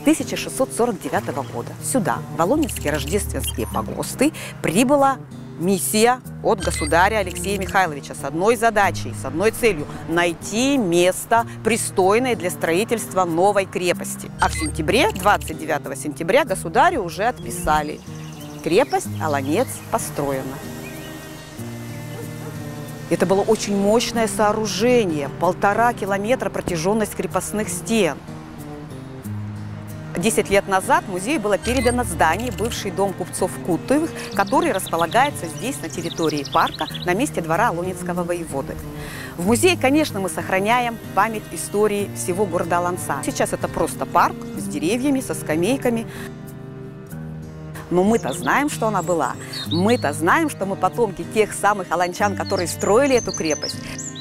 1649 года сюда, в Волынские рождественские погосты, прибыла миссия от государя Алексея Михайловича с одной задачей, с одной целью – найти место, пристойное для строительства новой крепости. А в сентябре, 29 сентября, государю уже отписали: крепость Олонец построена. Это было очень мощное сооружение, 1,5 километра протяженность крепостных стен. 10 лет назад музею было передано здание, бывший дом купцов Кутовых, который располагается здесь, на территории парка, на месте двора Олонецкого воеводы. В музее, конечно, мы сохраняем память истории всего города Олонца. Сейчас это просто парк с деревьями, со скамейками. Но мы-то знаем, что она была. Мы-то знаем, что мы потомки тех самых олончан, которые строили эту крепость.